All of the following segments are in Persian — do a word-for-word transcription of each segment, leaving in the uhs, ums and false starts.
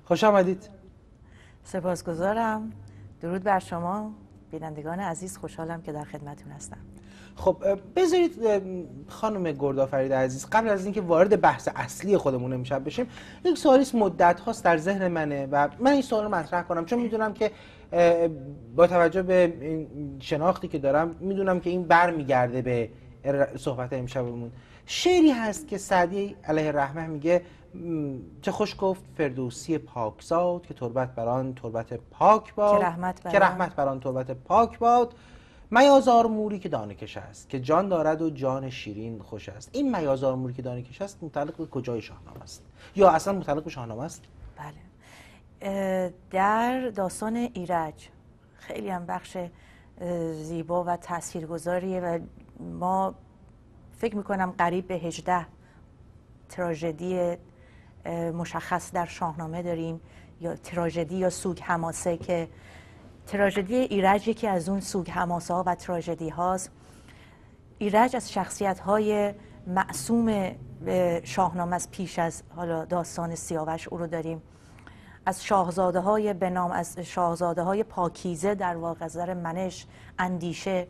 خوش آمدید. سپاسگزارم. درود بر شما بینندگان عزیز، خوشحالم که در خدمتتون هستم. خب بذارید خانم گردآفرید عزیز، قبل از اینکه وارد بحث اصلی خودمون امشب بشیم، یک سوالی مدت هاست در ذهن منه و من این سوال رو مطرح کنم، چون میدونم که با توجه به شناختی که دارم میدونم که این برمیگرده به صحبت امشبمون. شعری هست که سعدی علیه الرحمه میگه چه خوش گفت فردوسی پاکزاد که تربت بران تربت پاک باد، که رحمت بران, که رحمت بران تربت پاک باد. میازار موری که دانه کش است که جان دارد و جان شیرین خوش است. این میازار موری که دانه کش است متعلق به کجای شاهنامه است یا اصلا متعلق به شاهنامه است؟ بله، در داستان ایرج خیلی هم بخش زیبا و تاثیرگذاریه و ما فکر میکنم قریب به هجده تراژدی مشخص در شاهنامه داریم، یا تراژدی یا سوگ حماسه، که تراژدی ایرج یکی از اون سوگ حماسه ها و تراژدی هاست. ایرج از شخصیت های معصوم شاهنامه از پیش از حالا داستان سیاوش او رو داریم، از شاهزاده های به نام از شاهزاده های پاکیزه در واقع نظر منش، اندیشه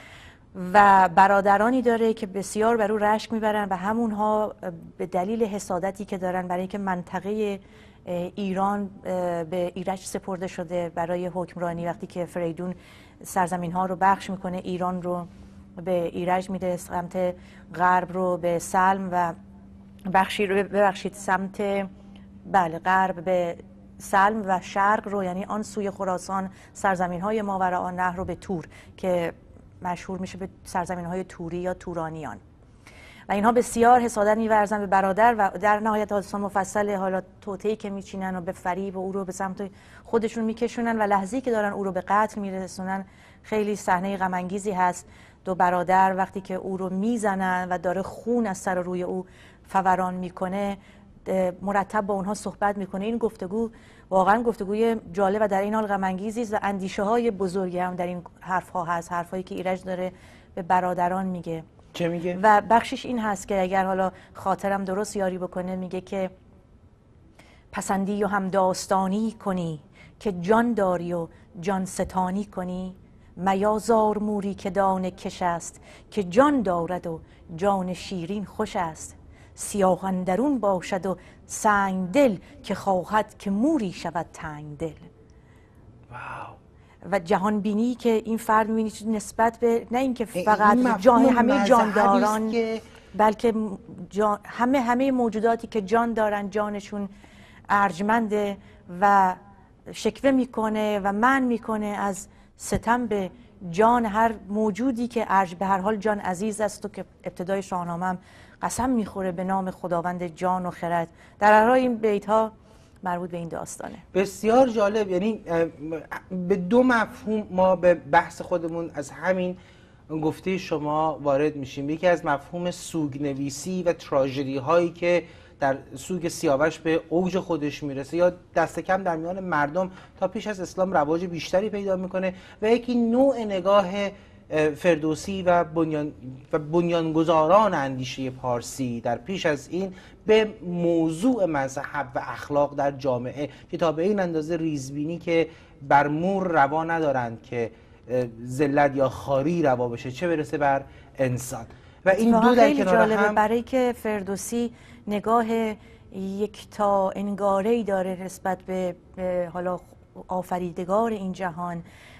و برادرانی داره که بسیار بر او رشک میبرن و همونها به دلیل حسادتی که دارن برای اینکه منطقه ایران به ایرج سپرده شده برای حکمرانی، وقتی که فریدون سرزمین ها رو بخش میکنه، ایران رو به ایرج میده، سمت غرب رو به سلم و بخشی رو ببخشید سمت بله غرب به سلم و شرق رو یعنی آن سوی خراسان سرزمین های ماوراء النهر رو به تور که مشهور میشه به سرزمین های توری یا تورانیان و اینها بسیار حسادت می‌ورزن به برادر و در نهایت داستان مفصل حالا توطئه‌ای که میچینن و به فریب و او رو به سمت خودشون میکشونن و لحظه‌ای که دارن او رو به قتل میرسونن خیلی صحنه غم انگیزی هست. دو برادر وقتی که او رو میزنن و داره خون از سر روی او فوران میکنه مرتب با اونها صحبت میکنه. این گفتگو واقعا گفتگوی جالب و در این حال غم انگیزی است و اندیشه های بزرگی هم در این حرف ها هست، حرفایی که ایرج داره به برادران میگه. چه میگه؟ و بخشش این هست که اگر حالا خاطرم درست یاری بکنه میگه که پسندی و هم داستانی کنی که جان داری و جان ستانی کنی، میازار موری که دانه کش است که جان دارد و جان شیرین خوش است، سیاه اندرون باشد و سنگ دل که خواهد که موری شود تنگ دل. واو. و جهان بینی که این فرد می‌بینی نسبت به نه اینکه فقط جان همه جانداران که... بلکه جان... همه همه موجوداتی که جان دارن جانشون ارجمنده و شکوه میکنه و من میکنه از ستم به جان هر موجودی که ارج به هر حال جان عزیز است و که ابتدای شاهنامه هم قسم میخوره به نام خداوند جان و خرد. در هر حال این بیت ها مربوط به این داستانه. بسیار جالب. یعنی به دو مفهوم ما به بحث خودمون از همین گفته شما وارد میشیم. یکی از مفهوم سوگ نویسی و تراژدی هایی که در سوگ سیاوش به اوج خودش میرسه یا دست کم در میان مردم تا پیش از اسلام رواج بیشتری پیدا میکنه، و یکی نوع نگاه فردوسی و بنیان و بنیانگذاران اندیشه پارسی در پیش از این به موضوع مذهب و اخلاق در جامعه که تا به این اندازه ریزبینی که بر مور روا ندارند که ذلت یا خاری روا بشه، چه برسه بر انسان. و این دو در کنار هم برای که فردوسی نگاه یکتا انگاره‌ای داره نسبت به حالا آفریدگار این جهان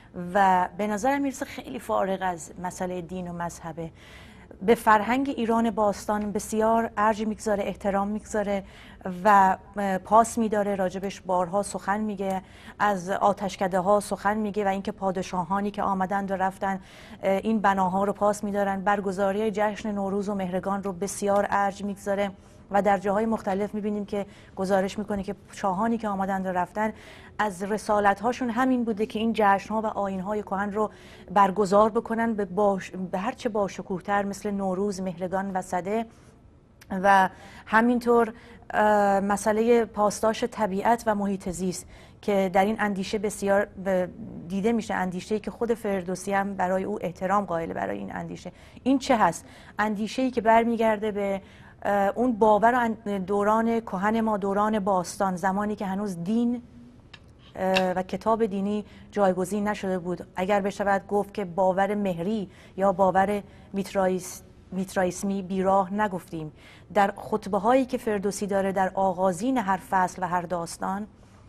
و به نظرم میرسه خیلی فارغ از مسئله دین و مذهبه. به فرهنگ ایران باستان بسیار ارج میگذاره، احترام میگذاره و پاس میداره، راجبش بارها سخن میگه، از آتشکده ها سخن میگه و اینکه پادشاهانی که آمدند و رفتن این بناها رو پاس میدارن. برگزاری جشن نوروز و مهرگان رو بسیار ارج میگذاره و در جاهای مختلف میبینیم که گزارش میکنه که شاهانی که آمدند و رفتن از رسالت هاشون همین بوده که این جشن ها و آیین های کهن رو برگزار بکنن به, باش... به هرچه باشکوه‌تر مثل نوروز، مهرگان و سده. و همینطور مسئله پاسداشت طبیعت و محیط زیست که در این اندیشه بسیار دیده میشه، اندیشه‌ای که خود فردوسی هم برای او احترام قائله برای این اندیشه. این چه هست؟ اندیشه‌ای که برمیگرده به اون باور دوران کهن ما، دوران باستان، زمانی که هنوز دین و کتاب دینی جایگزین نشده بود، اگر بشود گفت که باور مهری یا باور میترائیس میترائیسمی بیراه نگفتیم. در خطبه هایی که فردوسی داره در آغازین هر فصل و هر داستان،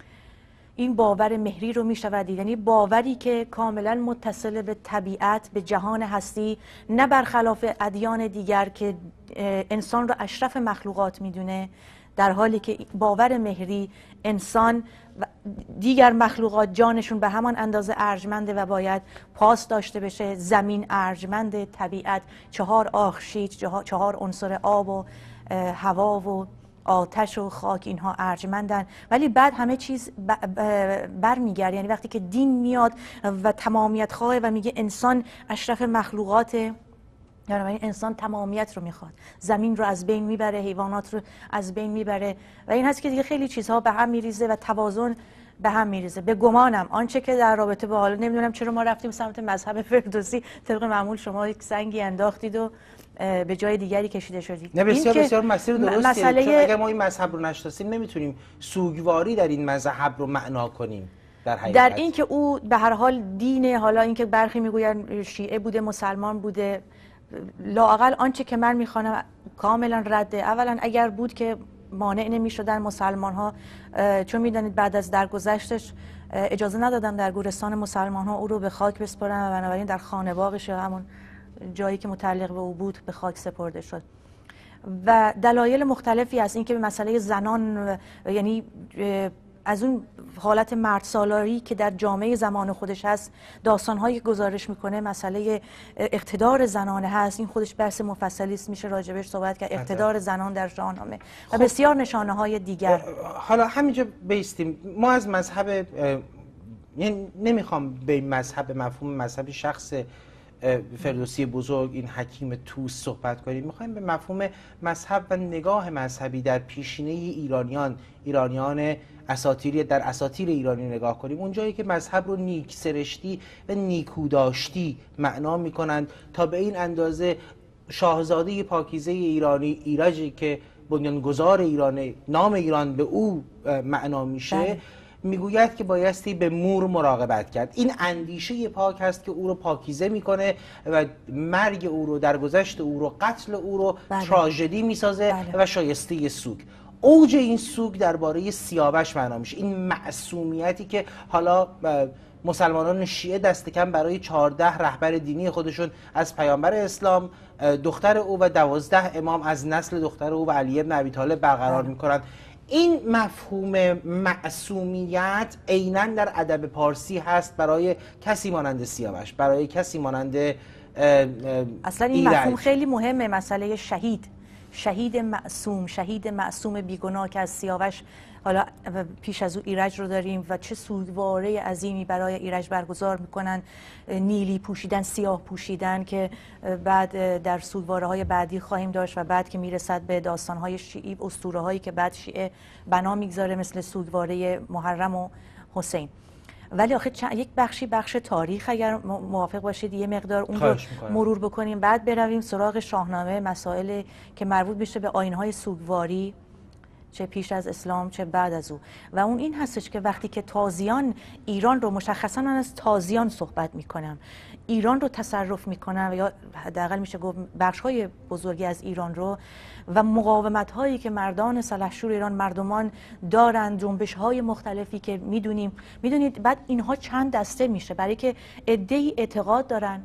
این باور مهری رو می شود دید، یعنی باوری که کاملا متصل به طبیعت، به جهان هستی، نه برخلاف ادیان دیگر که انسان رو اشرف مخلوقات میدونه، در حالی که باور مهری انسان و دیگر مخلوقات جانشون به همان اندازه ارجمنده و باید پاس داشته بشه. زمین ارجمند، طبیعت، چهار آخشیج، چهار عنصر آب و هوا و آتش و خاک، اینها ارجمندن، ولی بعد همه چیز برمیگرد. یعنی وقتی که دین میاد و تمامیت خواه و میگه انسان اشرف مخلوقاته، یعنی انسان تمامیت رو میخواد، زمین رو از بین میبره، حیوانات رو از بین میبره و این هست که دیگه خیلی چیزها به هم میریزه و توازن به هم میریزه. به گمانم آنچه که در رابطه با، حالا نمیدونم چرا ما رفتیم سمت مذهب فردوسی، طبق معمول شما یک سنگی انداختید و به جای دیگری کشیده شدید. نه بسیار این بسیار مسیر درستیه، مسئله... چون اگر ما این مذهب رو نشناسیم نمیتونیم سوگواری در این مذهب رو معنا کنیم. در حقیقت در این که او به هر حال دینه، حالا اینکه برخی میگوین شیعه بوده، مسلمان بوده، لااقل آنچه که من میخوانم کاملا رده. اولا اگر بود که مانع نمیشدن مسلمان ها، چون میدانید بعد از درگذشتش اجازه ندادن در گورستان مسلمان ها او رو به خاک بسپارن و بنابراین در خانه باغش یا همون جایی که متعلق به او بود به خاک سپرده شد. و دلایل مختلفی هست، اینکه به مسئله زنان، یعنی از اون حالت مرد سالاری که در جامعه زمان خودش هست، داستان‌هایی که گزارش میکنه مسئله اقتدار زنانه هست، این خودش بحث مفصلی است، میشه راجبش صحبت کرد، اقتدار زنان در شاهنامه و بسیار نشانه‌های دیگر. حالا همینجا بیستیم، ما از مذهب، یعنی نمیخوام به مذهب مفهوم مذهب شخص فردوسی بزرگ، این حکیم توس صحبت کنیم، میخوایم به مفهوم مذهب و نگاه مذهبی در پیشینه ایرانیان ایرانیان اساطیری در اساطیر ایرانی نگاه کنیم. اونجایی که مذهب رو نیک سرشتی و نیکوداشتی معنا میکنند، تا به این اندازه شاهزاده پاکیزه ایرانی ایرجی که بنیانگذار ایران، نام ایران به او معنا میشه، بله. میگوید که بایستی به مور مراقبت کرد. این اندیشه پاک هست که او رو پاکیزه میکنه و مرگ او رو، درگذشت او رو، قتل او رو بله. تراژدی میسازه بله. و شایسته سوگ. اوج این سوگ درباره سیاوش معنا میشه، این معصومیتی که حالا مسلمانان شیعه دست کم برای چهارده رهبر دینی خودشون از پیامبر اسلام، دختر او و دوازده امام از نسل دختر او و علی ابن ابی طالب برقرار میکنند. این مفهوم معصومیت عیناً در ادب پارسی هست برای کسی مانند سیاوش، برای کسی مانند اصلا این ایرج. مفهوم خیلی مهمه، مسئله شهید، شهید معصوم، شهید معصوم بیگناه که از سیاوش، حالا پیش از او ایرج رو داریم و چه سوگواره عظیمی برای ایرج برگزار میکنن، نیلی پوشیدن، سیاه پوشیدن، که بعد در سوگواره های بعدی خواهیم داشت و بعد که میرسد به داستان های شیعی، اسطوره هایی که بعد شیعه بنا میگذاره، مثل سوگواره محرم و حسین. ولی آخه یک بخشی بخش تاریخ، اگر موافق باشید یه مقدار اون رو مرور بکنیم، بعد برویم سراغ شاهنامه، مسائل که مربوط میشه به آیین‌های سوگواری، چه پیش از اسلام چه بعد از او. و اون این هستش که وقتی که تازیان ایران رو، مشخصا من از تازیان صحبت میکنم، ایران رو تصرف میکنن یا حداقل میشه گفت بخش‌های بزرگی از ایران رو، و مقاومت‌هایی که مردان سلحشور ایران، مردمان دارن، جنبش‌های مختلفی که میدونیم، میدونید بعد اینها چند دسته میشه، برای که عده‌ای اعتقاد دارن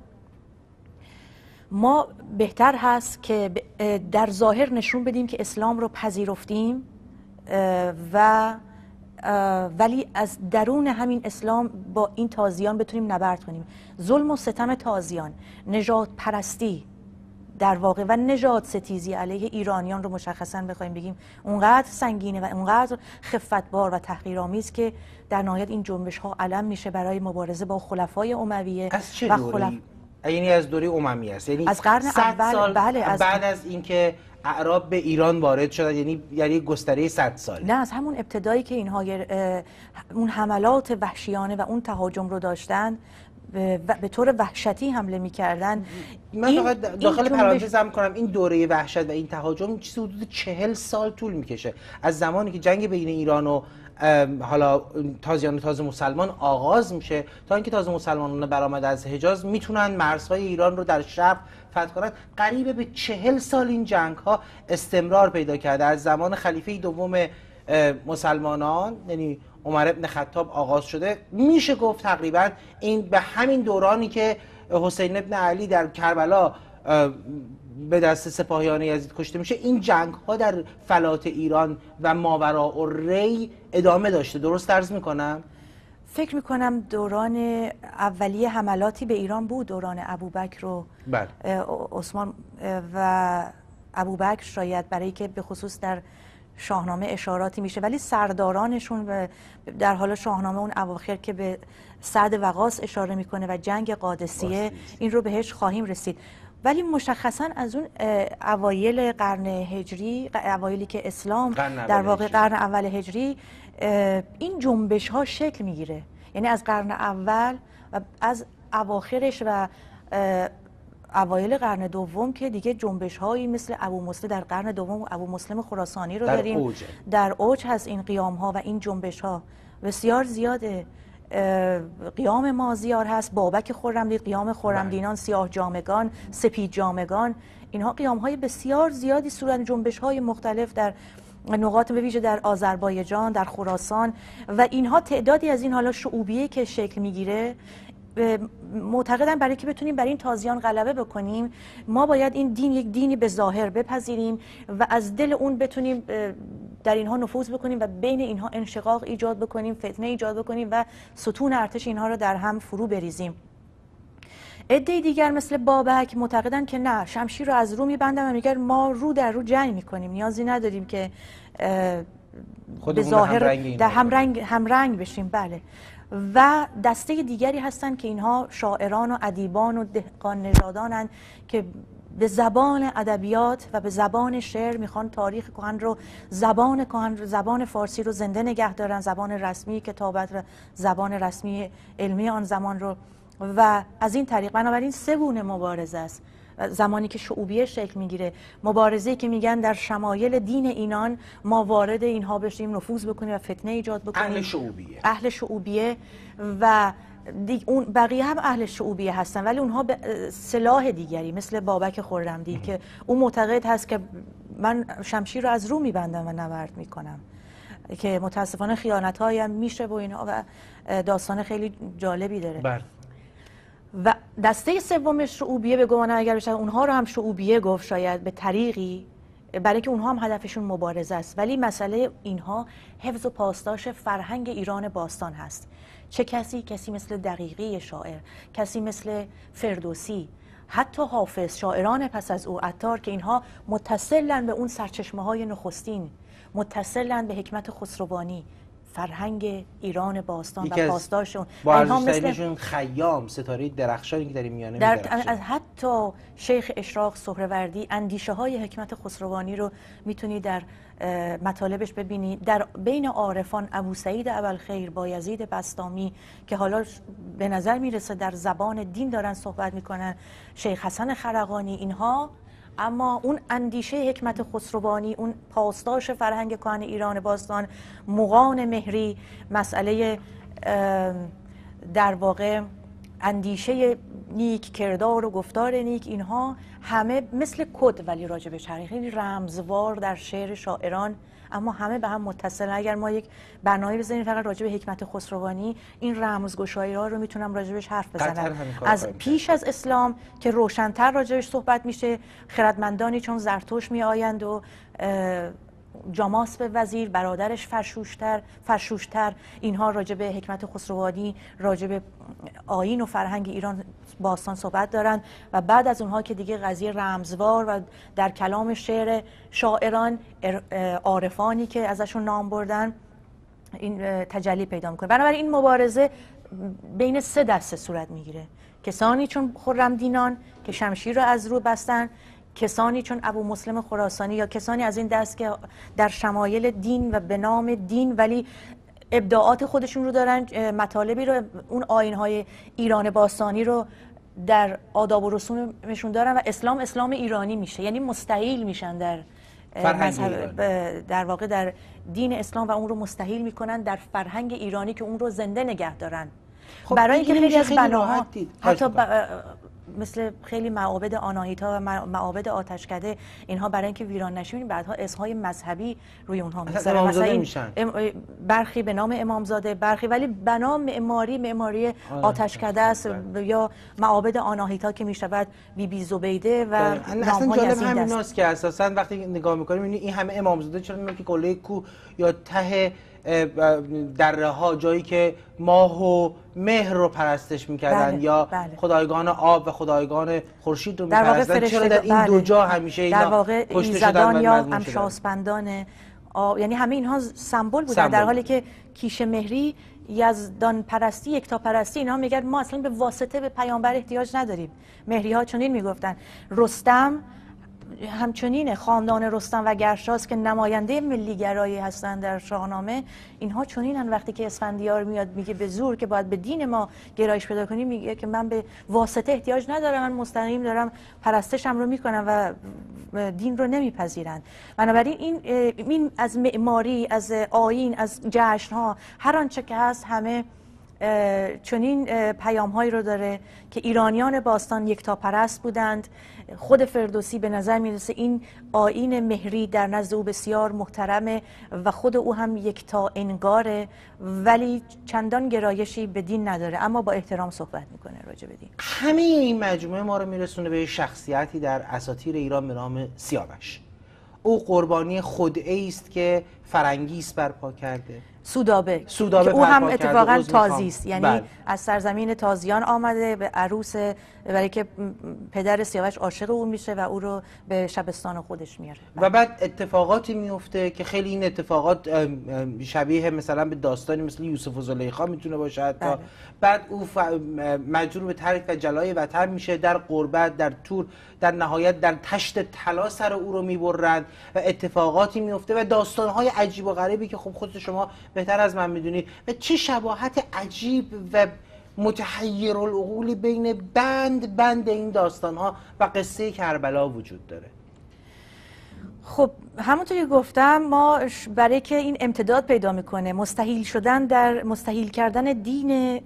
ما بهتر هست که در ظاهر نشون بدیم که اسلام رو پذیرفتیم و ولی از درون همین اسلام با این تازیان بتونیم نبرد کنیم. ظلم و ستم تازیان، نژاد پرستی در واقع و نژاد ستیزی علیه ایرانیان رو مشخصا بخوایم بگیم اونقدر سنگینه و اونقدر خفتبار و تحقیرآمیز که در نهایت این جنبش ها علم میشه برای مبارزه با خلفای امویه. از چه دوری؟ یعنی از دوره اموی است، یعنی از قرن اول، سال بله، از بعد از اینکه اعراب به ایران وارد شدن، یعنی یعنی گستره صد سال. نه، از همون ابتدایی که اینها اون حملات وحشیانه و اون تهاجم رو داشتن، به طور وحشتی حمله میکردن. من فقط داخل پرانتز هم کنم این دوره وحشت و این تهاجم چیزی حدود چهل سال طول میکشه، از زمانی که جنگ بین ایران و حالا تازیان و تازه مسلمان آغاز میشه تا اینکه تازه مسلمانان برآمده از حجاز میتونن مرزهای ایران رو در شرق فتح کنن. قریب به چهل سال این جنگ ها استمرار پیدا کرده، از زمان خلیفه دوم مسلمانان یعنی عمر ابن خطاب آغاز شده. میشه گفت تقریبا این به همین دورانی که حسین ابن علی در کربلا به دست سپاهیان یزید کشته میشه این جنگ ها در فلات ایران و ماوراءالری ادامه داشته. درست عرض میکنم؟ فکر میکنم دوران اولیه حملاتی به ایران بود، دوران ابوبکر و بله. عثمان و ابوبکر شاید، برای که به خصوص در شاهنامه اشاراتی میشه، ولی سردارانشون در حال شاهنامه اون اواخر که به سعد وقاص اشاره میکنه و جنگ قادسیه این رو بهش خواهیم رسید. ولی مشخصا از اون اوایل قرن هجری، اوایلی که اسلام در واقع قرن اول هجری، این جنبش ها شکل میگیره. یعنی از قرن اول و از اواخرش و اوایل قرن دوم که دیگه جنبش هایی مثل ابو مسلم در قرن دوم، ابو مسلم خراسانی رو در داریم اوج. در اوج هست این قیام ها و این جنبش ها بسیار زیاده. قیام مازیار هست، بابک خرمدین، قیام خرمدینان، سیاه جامگان، سپید جامگان، اینها قیام های بسیار زیادی صورت، جنبش های مختلف در نقاط به ویژه در آذربایجان، در خراسان و اینها تعدادی از این حالا شعوبیه که شکل میگیره. معتقدم برای که بتونیم بر این تازیان غلبه بکنیم ما باید این دین یک دینی به ظاهر بپذیریم و از دل اون بتونیم در اینها نفوذ بکنیم و بین اینها انشقاق ایجاد بکنیم، فتنه ایجاد بکنیم و ستون ارتش اینها رو در هم فرو بریزیم. عده دیگر مثل بابک معتقدن که نه، شمشیر رو از رو میبندن و میگن ما رو در رو جنگ میکنیم، نیازی نداریم که به ظاهر در هم رنگ هم رنگ بشیم. بله. و دسته دیگری هستند که اینها شاعران و ادیبان و دهقان نژادانند که به زبان ادبیات و به زبان شعر میخوان تاریخ کهن رو، زبان کهن رو، زبان فارسی رو زنده نگه دارن، زبان رسمی کتابت رو، زبان رسمی علمی آن زمان رو. و از این طریق بنابراین سه گونه مبارزه است. زمانی که شعوبیه شکل میگیره، مبارزه‌ای که میگن در شمایل دین اینان ما وارد اینها بشیم، نفوذ بکنیم و فتنه ایجاد بکنیم، اهل شعوبیه اهل شعوبیه و اون بقیه هم اهل شعوبیه هستن، ولی اونها به سلاح دیگری مثل بابک خرمدی که اون معتقد هست که من شمشیر رو از رو میبندم و نبرد میکنم، که متاسفانه خیانت‌هایی هم میشه و اینها و داستان خیلی جالبی داره. بر. و دسته سوم شعوبیه به گمان اگر بشه اونها رو هم شعوبیه گفت شاید به طریقی، برای که اونها هم هدفشون مبارزه است، ولی مسئله اینها حفظ و پاسداشت فرهنگ ایران باستان هست. چه کسی؟ کسی مثل دقیقی شاعر، کسی مثل فردوسی، حتی حافظ، شاعران پس از او، عطار، که اینها متصلن به اون سرچشمه های نخستین، متصلن به حکمت خسروانی، فرهنگ ایران باستان و پاسداشت اون. با ارزش‌ترینشون خیام، ستاره درخشانی که در این میانه در از حتی شیخ اشراق سهروردی اندیشه های حکمت خسروانی رو میتونی در مطالبش ببینی. در بین عارفان ابو سعید ابوالخیر، بایزید بسطامی که حالا به نظر میرسه در زبان دین دارن صحبت میکنن، شیخ حسن خرقانی، اینها اما اون اندیشه حکمت خسروانی، اون پاسداشت فرهنگ کهن ایران باستان، مغان مهری، مسئله در واقع اندیشه نیک، کردار و گفتار نیک، اینها همه مثل کد ولی راجع به شرقی رمزوار در شعر شاعران، اما همه به هم متصل. اگر ما یک برنامه بزنیم فقط راجع به حکمت خسروانی، این رمزگشایی ها رو میتونم راجع بهش حرف بزنم. از پیش از اسلام که روشن‌تر راجع بهش صحبت میشه، خردمندانی چون زرتوش می آیند و جاماس به وزیر، برادرش فرشوشتر فرشوشتر اینها راجع به حکمت خسروانی، راجع به آیین و فرهنگ ایران باستان صحبت دارن. و بعد از اونها که دیگه قضیه رمزوار و در کلام شعر شاعران، عارفانی که ازشون نام بردن، این تجلی پیدا میکنه. بنابراین این مبارزه بین سه دسته صورت میگیره: کسانی چون خرمدینان که شمشیر رو از رو بستن، کسانی چون ابو مسلم خراسانی یا کسانی از این دست که در شمایل دین و به نام دین ولی ابداعات خودشون رو دارن، مطالبی رو، اون آیین‌های ایران باستانی رو در آداب و رسومشون دارن و اسلام اسلام ایرانی میشه، یعنی مستحیل میشن در مذهب، در واقع در دین اسلام و اون رو مستحیل میکنن در فرهنگ ایرانی که اون رو زنده نگه دارن. خب برای اینکه خیلی از بناها حتی ب... مثل خیلی معابد آناهیتا و معابد آتشکده اینها برای اینکه ویران نشون بعدها اسمهای مذهبی روی اونها میذارن، مثلا این ام... برخی به نام امامزاده، برخی ولی بنا معماری معماری آتشکده است یا معابد آناهیتا که میشود بی بی زبیده و اصلا جالب همیناست که اساسا وقتی نگاه میکنیم این همه امامزاده چرا میگه که قله کو یا ته دره ها جایی که ماه و مهر رو پرستش میکردن بله، یا بله. خدایگان آب و خدایگان خورشید رو میپرستن، چرا در این بله. دو جا همیشه اینا در واقع کشته ایزدان شدن یا و امشاسپندان، یعنی همه اینها سمبل بودن، در حالی که کیش مهری، یزدان پرستی، یکتا پرستی، اینها میگن ما اصلا به واسطه به پیامبر احتیاج نداریم. مهری ها چنین میگفتن. رستم همچنین، خاندان رستم و گرشاسپ که نماینده ملیگرایی هستند در شاهنامه، اینها چنینن. وقتی که اسفندیار میاد میگه به زور که باید به دین ما گرایش پیدا کنیم، میگه که من به واسطه احتیاج ندارم، من مستقیم دارم پرستشم رو میکنم و دین رو نمیپذیرند. بنابراین این این از معماری، از آیین، از جشن ها، هر آنچه که هست همه چنین پیام هایی رو داره که ایرانیان باستان یکتاپرست بودند. خود فردوسی به نظر میرسه این آیین مهری در نزد او بسیار محترمه و خود او هم یکتا انگاره، ولی چندان گرایشی به دین نداره، اما با احترام صحبت میکنه راجع به دین. همه این مجموعه ما رو میرسونه به شخصیتی در اساطیر ایران به نام سیاوش. او قربانی خدعه‌ای است که فرنگیس برپا کرده، سودابه, سودابه که او هم اتفاقا کرده، تازی است، یعنی بله. از سرزمین تازیان آمده به عروس، برای که پدر سیاوش عاشق او میشه و او رو به شبستان خودش میاره. و بعد اتفاقاتی میفته که خیلی این اتفاقات شبیه مثلا به داستانی مثل یوسف و زلیخا میتونه باشه. بله. بعد او مجبور به ترک و جلای وطن میشه، در غربت، در تور، در نهایت در تشت طلا سر او رو میبرند و اتفاقاتی میفته و داستانهای عجیب و غریبی که خب خود شما بهتر از من میدونید و چه شباهت عجیب و متحیر العقولی بین بند بند این داستانها و قصه کربلا وجود داره. خب همونطور که گفتم، ما برای که این امتداد پیدا میکنه، مستحیل شدن در مستحیل کردن دین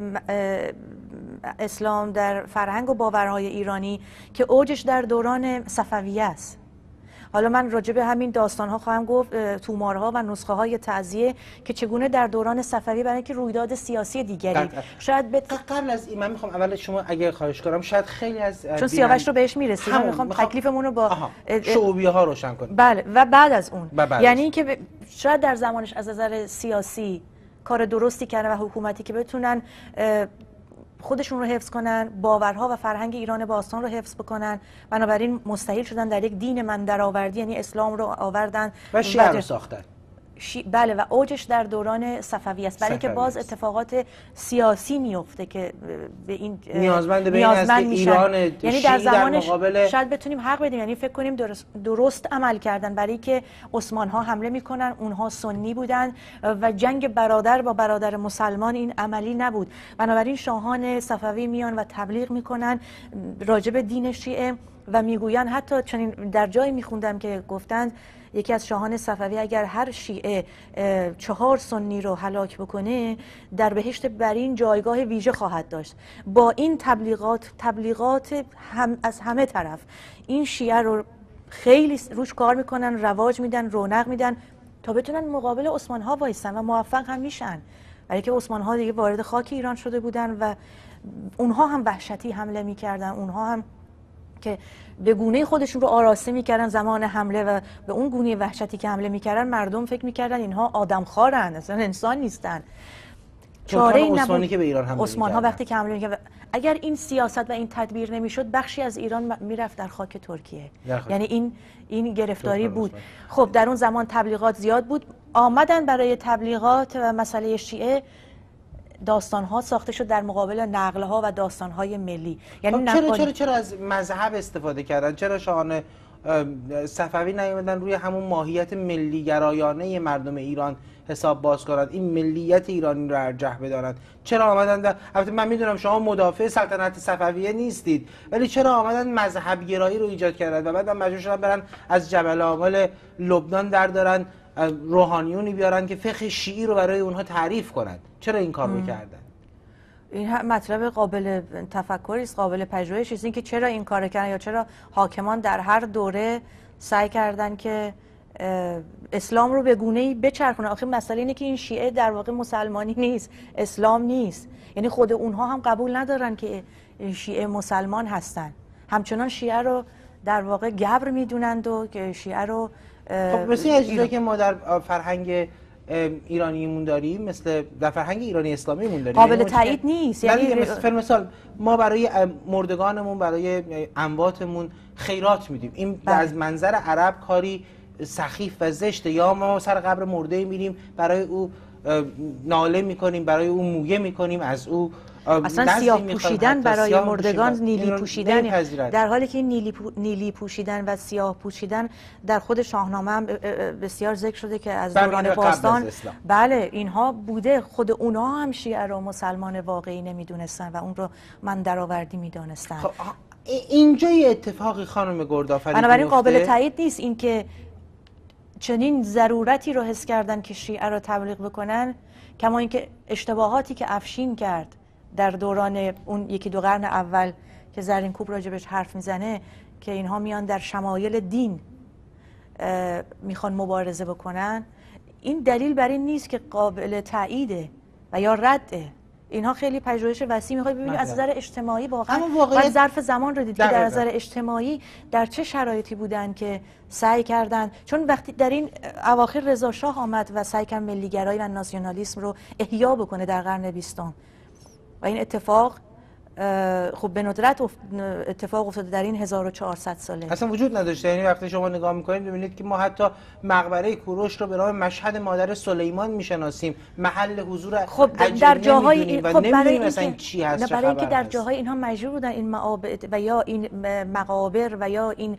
اسلام در فرهنگ و باورهای ایرانی که اوجش در دوران صفویه است. حالا من راجع به همین داستان‌ها خواهم گفت، تومارها و نسخه های تعزیه که چگونه در دوران صفوی برای اینکه رویداد سیاسی دیگری شاید بت... قبل از این من میخوام اول شما اگر خواهش کنم، شاید خیلی از چون سیاوش رو بهش میرسیم، من میخوام میخوام... تکلیفمون رو با شعوبیه ها روشن کنیم. بله، و بعد از اون بعد یعنی اینکه ب... شاید در زمانش از نظر سیاسی کار درستی کردن و حکومتی که بتونن خودشون رو حفظ کنن، باورها و فرهنگ ایران باستان رو حفظ بکنن، بنابراین مستحیل شدن در یک دین من درآوردی، یعنی اسلام رو آوردن و شیعه رو ساختن. شی... بله، و اوجش در دوران صفوی است، برای اینکه باز اتفاقات سیاسی میفته که به این نیازمند به این است که ایران یعنی در زمانش در مقابل... شاید بتونیم حق بدیم، یعنی فکر کنیم درست, درست عمل کردن، برای که عثمان ها حمله میکنن، اونها سنی بودن و جنگ برادر با برادر مسلمان این عملی نبود، بنابراین شاهان صفوی میان و تبلیغ میکنن راجع به دین شیعه و میگوین، حتی چنین در جایی میخوندم که گفتند یکی از شاهان صفوی اگر هر شیعه چهار سنی رو هلاک بکنه، در بهشت برین جایگاه ویژه خواهد داشت. با این تبلیغات تبلیغات هم از همه طرف این شیعه رو خیلی روش کار میکنن، رواج میدن، رونق میدن تا بتونن مقابل عثمان ها وایسن و موفق هم میشن، برای که عثمان ها دیگه وارد خاک ایران شده بودن و اونها هم وحشتی حمله میکردن، اونها هم که به گونه خودشون رو آراسته میکردن زمان حمله و به اون گونه وحشتی که حمله میکردن مردم فکر میکردن اینها آدمخوارن، اصلا انسان نیستن. چاره این عثمانی که به ایران حمله عثمان ها وقتی که حمله میکردن، اگر این سیاست و این تدبیر نمیشد، بخشی از ایران میرفت در خاک ترکیه. یعنی این این گرفتاری بود. خب در اون زمان تبلیغات زیاد بود، آمدن برای تبلیغات و مسئله شیعه داستان‌ها ساخته شد در مقابل نقل‌ها و داستان‌های ملی. یعنی چرا نقل... چرا چرا از مذهب استفاده کردن؟ چرا شاهان صفوی نیومدن روی همون ماهیت ملی گرایانه مردم ایران حساب باز کنند، این ملیت ایرانی رو ارجح بدارند؟ چرا آمدن در... البته من میدونم شما مدافع سلطنت صفویه نیستید، ولی چرا آمدن مذهب گرایی رو ایجاد کردن و بعد مجبور شدن برن از جبل آمل لبنان در دارن روحانیونی بیارن که فقه شیعی رو برای اونها تعریف کنند؟ چرا این کار رو کردن؟ این مطلب قابل تفکری است، قابل پژوهش است، این که چرا این کار کردن یا چرا حاکمان در هر دوره سعی کردن که اسلام رو به گونه‌ای بچرخونن. آخه مسئله اینه که این شیعه در واقع مسلمانی نیست، اسلام نیست، یعنی خود اونها هم قبول ندارن که شیعه مسلمان هستن، همچنان شیعه رو در واقع گبر میدونند و که شیعه رو خب مثل از چیزایی که ما در فرهنگ ایرانیمون داریم، مثل در فرهنگ ایرانی اسلامی مون داریم، قابل تایید نیست. یعنی مثل مثال ما برای مردگانمون، برای امواتمون خیرات میدیم، این بله. از منظر عرب کاری سخیف و زشته. یا ما سر قبر مرده میریم برای او ناله میکنیم، برای او مویه میکنیم، از او اصلا سیاه پوشیدن برای مردگان، نیلی پوشیدن، در حالی که نیلی, پو... نیلی پوشیدن و سیاه پوشیدن در خود شاهنامه هم بسیار ذکر شده که از دوران باستان بله اینها بوده. خود اونها هم شیعه رو مسلمان واقعی نمیدونستن و اون رو من درآوردی میدونستن. خب اینجا یه اتفاقی خانم گردآفرید بنابراین قابل تایید نیست اینکه چنین ضرورتی رو حس کردن که شیعه رو تبلیغ بکنن، کما اینکه اشتباهاتی که افشین کرد در دوران اون یکی دو قرن اول که زرینکوب راجبش حرف میزنه که اینها میان در شمایل دین میخوان مبارزه بکنن، این دلیل بر این نیست که قابل تاییده و یا رده. اینها خیلی پژوهش وسیع میخواد ببینید از نظر اجتماعی واقعا واقعا ظرف زمان رو دید که در نظر اجتماعی در چه شرایطی بودن که سعی کردن، چون وقتی در این اواخر رضا شاه آمد و سعی کرد ملیگرایی و ناسیونالیسم رو احیا بکنه در قرن بیستم و این اتفاق خب به ندرت اتفاق افتاده در این هزار و چهارصد ساله اصلا وجود نداشته. یعنی وقتی شما نگاه میکنید ببینید که ما حتی مقبره کوروش رو به نام مشهد مادر سلیمان میشناسیم، محل حضور خب در جاهای و خب نمیدونیم مثلا چی هست، برای اینکه در جاهای اینها مجبور بودن این معابد و یا این مقابر و یا این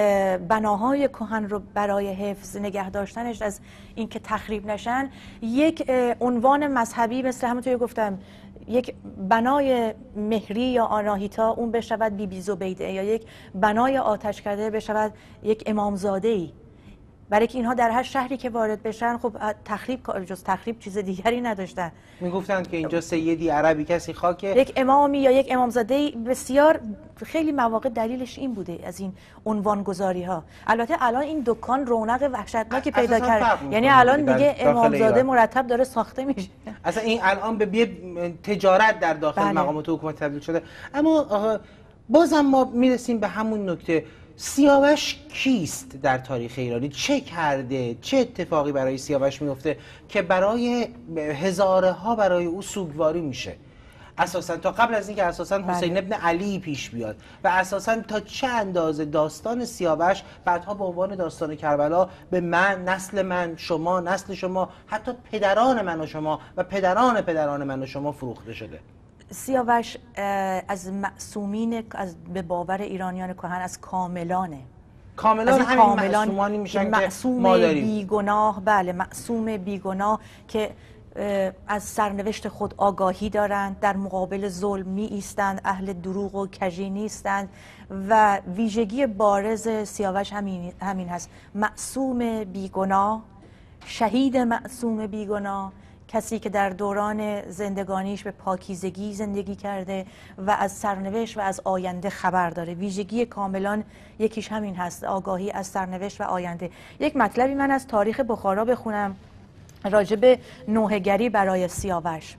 بناهای کهن رو برای حفظ نگه داشتنش از اینکه تخریب نشن یک عنوان مذهبی مثل همونطور گفتم یک بنای مهری یا آناهیتا اون بشود بی بی زبیده، یا یک بنای آتش کرده بشود یک امامزاده‌ای، برای که اینها در هر شهری که وارد بشن خب تخریب جز تخریب چیز دیگری نداشتن. میگفتند که اینجا سیدی عربی کسی خاک یک امامی یا یک امامزاده‌ای، بسیار خیلی مواقع دلیلش این بوده از این عنوان گذاری ها. البته الان این دکان رونق وحشتناکی پیدا کرد، یعنی الان دیگه امامزاده مرتب داره ساخته میشه. اصلا این الان به یه تجارت در داخل بله. مقامات حکومت تبدیل شده. اما بازم ما میرسیم به همون نکته، سیاوش کیست در تاریخ ایرانی؟ چه کرده؟ چه اتفاقی برای سیاوش میفته که برای هزاره ها برای او سوگواری میشه؟ اساسا تا قبل از اینکه اساسا حسین ابن علی پیش بیاد و اساسا تا چه اندازه داستان سیاوش بعدها به عنوان داستان کربلا به من، نسل من، شما، نسل شما، حتی پدران من و شما و پدران پدران من و شما فروخته شده؟ سیاوش از معصومین، از به باور ایرانیان کهن از کاملانه. کاملان همین کاملان معصومانی میشن که معصوم ما داریم. بیگناه، بله معصوم بیگناه که از سرنوشت خود آگاهی دارند، در مقابل ظلم می ایستند، اهل دروغ و کژی نیستند و ویژگی بارز سیاوش همین همین هست، معصوم بیگناه، شهید معصوم بیگناه، کسی که در دوران زندگانیش به پاکیزگی زندگی کرده و از سرنوشت و از آینده خبر داره. ویژگی کاملان یکیش همین هست، آگاهی از سرنوشت و آینده. یک مطلبی من از تاریخ بخارا بخونم راجع به نوحه‌گری برای سیاوش.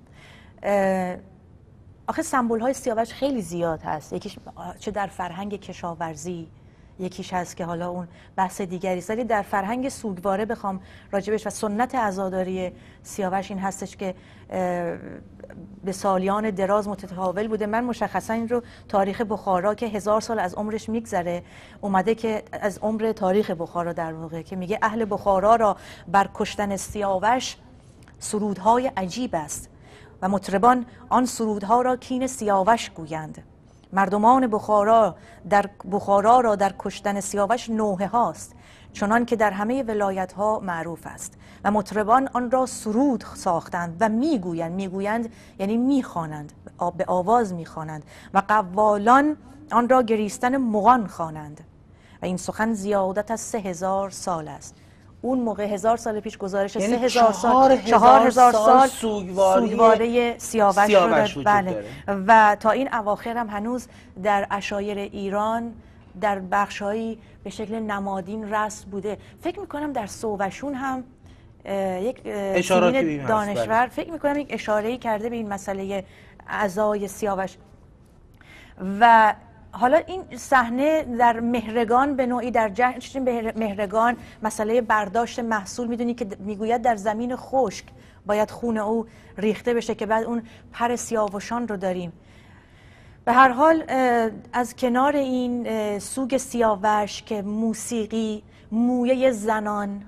آخه سمبول های سیاوش خیلی زیاد هست، یکیش چه در فرهنگ کشاورزی، یکیش هست که حالا اون بحث دیگری است، ولی در فرهنگ سوگواره بخوام راجبش و سنت عزاداری سیاوش این هستش که به سالیان دراز متحول بوده. من مشخصا این رو تاریخ بخارا که هزار سال از عمرش میگذره اومده که از عمر تاریخ بخارا در واقع که میگه اهل بخارا را بر کشتن سیاوش سرودهای عجیب است و مطربان آن سرودها را کین سیاوش گویند. مردمان بخارا در بخارا را در کشتن سیاوش نوحه هاست، چنان که در همه ولایت ها معروف است و مطربان آن را سرود ساختند و میگویند میگویند یعنی میخوانند، به آواز میخوانند و قوالان آن را گریستن مغان خوانند و این سخن زیادت از سه هزار سال است. اون موقع هزار سال پیش گزارش یعنی سه هزار سال چهار هزار سال سوگواری, سوگواری سیاوش, سیاوش رو بله. و تا این اواخر هم هنوز در عشایر ایران در بخشهایی به شکل نمادین رسم بوده. فکر میکنم در سووشون هم یک سیمین دانشور فکر میکنم یک اشاره‌ای کرده به این مسئله عزای سیاوش. و حالا این صحنه در مهرگان به نوعی در جشن مهرگان مسئله برداشت محصول، میدونی که میگوید در زمین خشک باید خون او ریخته بشه که بعد اون پر سیاوشان رو داریم. به هر حال از کنار این سوگ سیاوش که موسیقی، مویه زنان،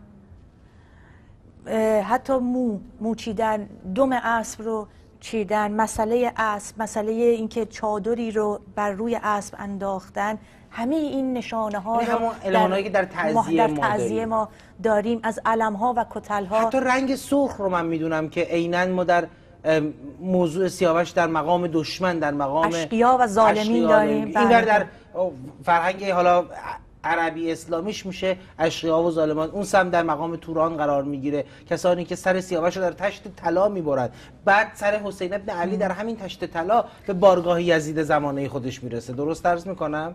حتی مو مو چیدن، دم اسب رو چیدن، مسئله اسب، مسئله اینکه چادری رو بر روی اسب انداختن، همه این نشانه ها رو در, که در تعزیه ما, تعزیه ما داریم از علم ها و کتل ها. حتی رنگ سرخ رو من میدونم که عیناً ما در موضوع سیاوش در مقام دشمن، در مقام اشقیا و ظالمین داریم. این در فرهنگ حالا عربی اسلامیش میشه اشقیا و ظالمان، اون سم در مقام توران قرار میگیره، کسانی که سر سیاوش رو در تشت طلا میبرند. بعد سر حسین ابن علی در همین تشت طلا به بارگاه یزید زمانه خودش میرسه. درست عرض میکنم؟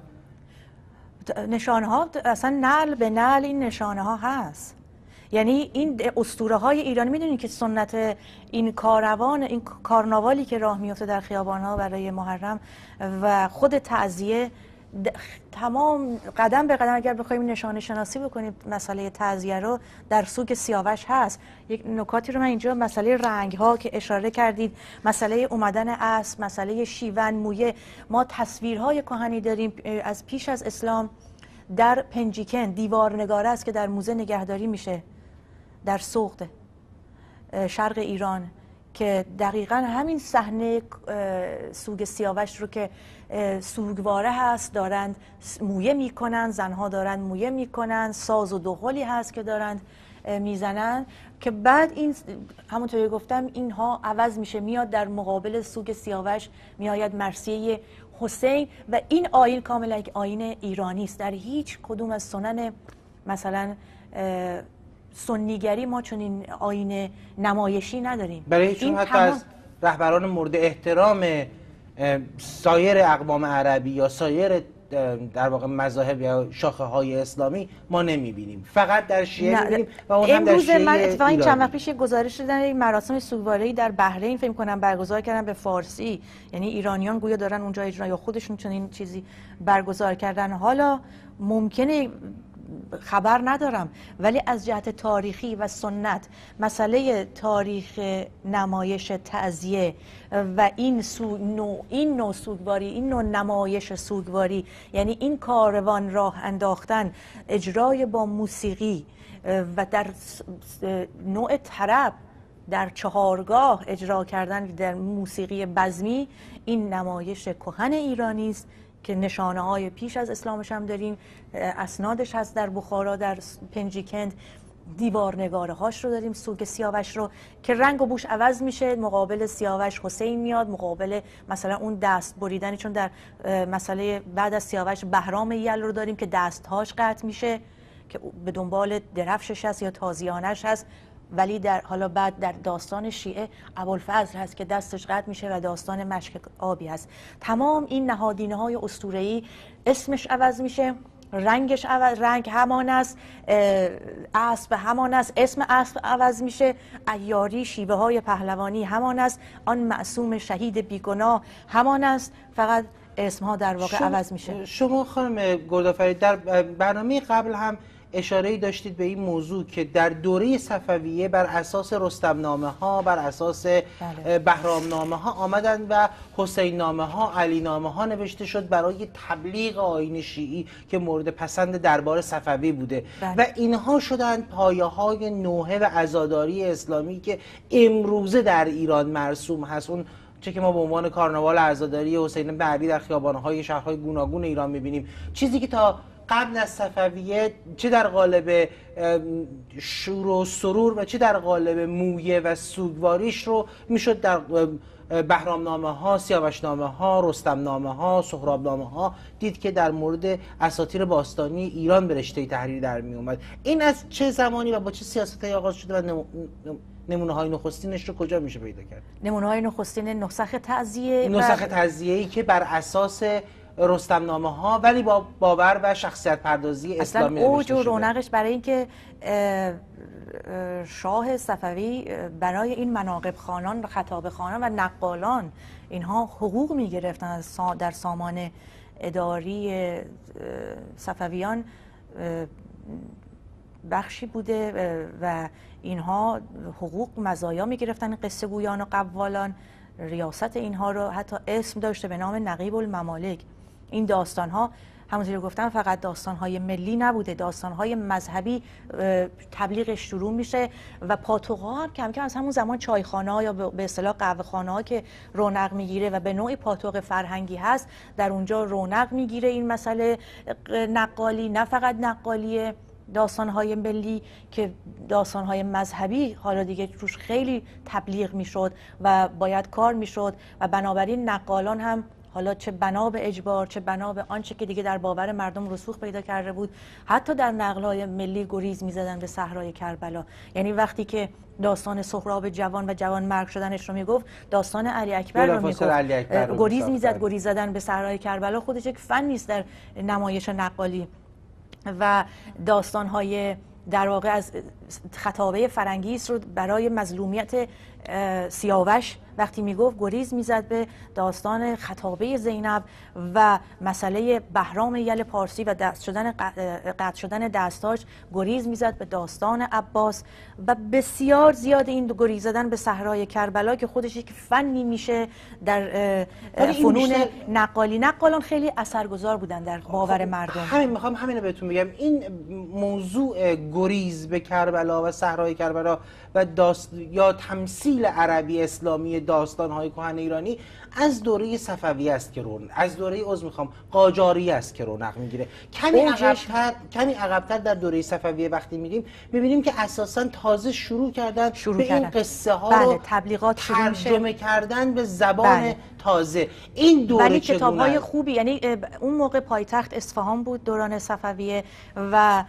نشانه ها اصلا نعل به نعل این نشانه ها هست. یعنی این اسطوره های ایرانی، میدونید که سنت این کاروان، این کارناوالی که راه میفته در خیابان ها برای محرم و خود تعزیه، تمام قدم به قدم اگر بخوایم نشانه شناسی بکنیم مسئله تعزیه رو در سوگ سیاوش هست. یک نکاتی رو من اینجا، مسئله رنگ ها که اشاره کردید، مسئله اومدن اسب، مسئله شیون، مویه، ما تصویرهای کهنی داریم از پیش از اسلام در پنجیکن، دیوارنگاره است که در موزه نگهداری میشه در سوخت شرق ایران، که دقیقا همین صحنه سوگ سیاوش رو که سوگواره هست دارند مویه میکنن، زنها دارند مویه میکنن، ساز و دهلی هست که دارند میزنن، که بعد این همونطوری گفتم اینها عوض میشه، میاد در مقابل سوگ سیاوش میآید مرثیه حسین. و این آیین کاملا یک آیین ایرانی است. در هیچ کدوم از سنن مثلا سنیگری ما چون این آیین نمایشی نداریم. برای چون حتی از رهبران مورد احترام سایر اقوام عربی یا سایر در واقع مذاهب یا شاخه های اسلامی ما نمیبینیم، فقط در شیعه میبینیم و اون هم در شیعه من اتفاقا این چند وقت پیش گزارش دیدم یک مراسم سوگواری در بحرین فکر کنم برگزار کردن به فارسی، یعنی ایرانیان گویا دارن اونجا اجرا یا خودشون چون این چیزی برگزار کردن. حالا ممکنه خبر ندارم، ولی از جهت تاریخی و سنت مسئله تاریخ نمایش تعزیه و این سو نوع این نوع سوگواری، این نوع نمایش سوگواری، یعنی این کاروان راه انداختن، اجرای با موسیقی و در نوع طرب در چهارگاه اجرا کردن در موسیقی بزمی، این نمایش کهن ایرانی است که نشانه های پیش از اسلامش هم داریم، اسنادش هست در بخارا، در پنجیکند، دیوارنگاره هاش رو داریم، سوگ سیاوش رو که رنگ و بوش عوض میشه، مقابل سیاوش حسین میاد، مقابل مثلا اون دست بریدنی، چون در مسئله بعد از سیاوش بهرام یل رو داریم که دستهاش قطع میشه که به دنبال درفشش هست یا تازیانش هست، ولی در حالا بعد در داستان شیعه ابوالفضل هست که دستش قطع میشه و داستان مشک آبی هست. تمام این نهادینه های اسطوره‌ای اسمش عوض میشه، رنگش عوض، رنگ همان است، اسب همان است، اسم اسب عوض میشه، عیاری، شیوه های پهلوانی همان است، آن معصوم شهید بیگناه همان است، فقط اسم ها در واقع عوض میشه. شما خانم گردآفرید در برنامه قبل هم اشاره‌ای داشتید به این موضوع که در دوره صفویه بر اساس رستمنامه ها، بر اساس بهرامنامه ها آمدن و حسین نامه ها، علی نامه ها نوشته شد برای تبلیغ آیین شیعی که مورد پسند دربار صفوی بوده. بله. و اینها شدند پایه های نوحه و عزاداری اسلامی که امروزه در ایران مرسوم هست. اون چه که ما به عنوان کارناوال عزاداری حسین بن علی در خیابان‌های شهرهای گوناگون ایران می‌بینیم، چیزی که تا قبل از صفویه چه در قالب شور و سرور و چه در قالب مویه و سوگواریش رو میشد در بهرامنامه ها، سیاوشنامه ها، رستمنامه ها، سهرابنامه ها دید که در مورد اساطیر باستانی ایران به رشته تحریری در می اومد. این از چه زمانی و با چه سیاست‌هایی آغاز شده و نمونه های نخستینش رو کجا میشه پیدا کرد؟ نمونه های نخستین نسخ تعزیه نسخ تعزیه‌ای که بر اساس رستمنامه ها ولی با باور و شخصیت پردازی اسلامی اصلا اوج و رونقش برای اینکه شاه صفوی برای این مناقب خانان و خطاب خانان و نقالان اینها حقوق میگرفتن در سامان اداری صفویان بخشی بوده و اینها حقوق مزایا میگرفتن. قصه گویان و قوالان ریاست اینها رو حتی اسم داشته به نام نقیب الممالک. این داستان ها همونطور که گفتم فقط داستان های ملی نبوده، داستان های مذهبی تبلیغش شروع میشه و پاتوق‌ها هم کم کم از همون زمان چایخانه ها یا به اصطلاح قهوه خانه ها که رونق میگیره و به نوعی پاتوق فرهنگی هست در اونجا رونق میگیره این مسئله نقالی. نه فقط نقالی داستان‌های ملی که داستان‌های مذهبی حالا دیگه روش خیلی تبلیغ میشد و باید کار میشد و بنابراین نقالان هم حالا چه بنا به اجبار چه بنا به آنچه که دیگه در باور مردم رسوخ پیدا کرده بود حتی در نقل‌های ملی گریز می‌زدن به صحرای کربلا. یعنی وقتی که داستان سهراب جوان و جوان مرگ شدنش رو میگفت داستان علی اکبر رو میگفت. گریز میزد. گریز زدن به صحرای کربلا خودش یک فنی است در نمایش نقالی و داستان‌های در واقع از خطابه فرنگیس رو برای مظلومیت سیاوش وقتی میگفت گریز میزد به داستان خطابه زینب و مسئله بهرام یل پارسی و دست شدن قطع شدن دستاش گریز میزد به داستان عباس و بسیار زیاد این گریز زدن به صحرای کربلا که خودش یک فنی میشه در فنون نقالی. نقالان خیلی اثرگذار بودن در باور مردم. همین میخوام همین رو بهتون بگم. این موضوع گریز به کربلا و صحرای کربلا و داست یا تمثیل عربی اسلامی داستان‌های کهن ایرانی از دوره صفوی است که رونق، از دوره عذر میخوام قاجاری است که رونق میگیره. کمی عقب‌تر کمی عقب‌تر در دوره صفویه وقتی میریم میبینیم که اساساً تازه شروع کردن شروع به کردن. این قصه ها بله، رو تبلیغات ترجمه کردن به زبان بله. تازه. این دوره ولی چگونه کتاب‌های خوبی، یعنی اون موقع پایتخت اصفهان بود دوران صفویه و